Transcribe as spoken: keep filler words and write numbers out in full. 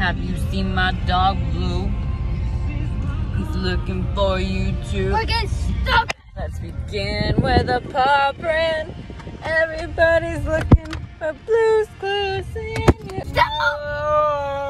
Have you seen my dog Blue? He's looking for you too. We're getting stuck. Let's begin with a paw print. Everybody's looking for Blue's Clues. Stop.